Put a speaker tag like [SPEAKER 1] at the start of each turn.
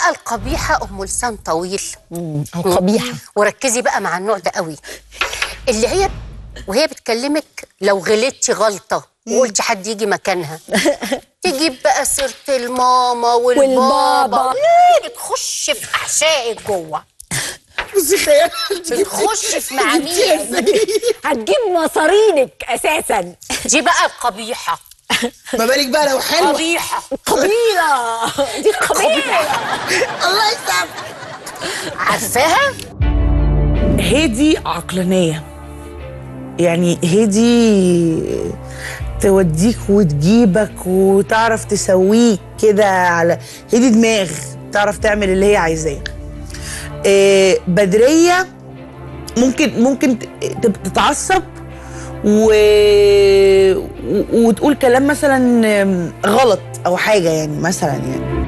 [SPEAKER 1] بقى القبيحه ام لسان طويل.
[SPEAKER 2] القبيحه.
[SPEAKER 1] وركزي بقى مع النوع ده قوي، اللي هي وهي بتكلمك لو غلطتي غلطه وقلتي حد يجي مكانها تجيب بقى سيره الماما والبابا تخش في احشائك جوه.
[SPEAKER 3] بصي خيال
[SPEAKER 1] بتخش في معاميق،
[SPEAKER 2] هتجيب مصارينك اساسا.
[SPEAKER 1] دي بقى القبيحه.
[SPEAKER 3] ما بالك بقى لو حلوه.
[SPEAKER 1] قبيحه
[SPEAKER 2] قبيله، دي قبيله.
[SPEAKER 3] الله يسامحك.
[SPEAKER 1] عارفاها؟
[SPEAKER 4] هادي عقلانية، يعني هادي توديك وتجيبك وتعرف تسويك كده، على هادي دماغ تعرف تعمل اللي هي عايزاه. بدرية ممكن تتعصب وتقول كلام مثلا غلط او حاجة، يعني مثلا يعني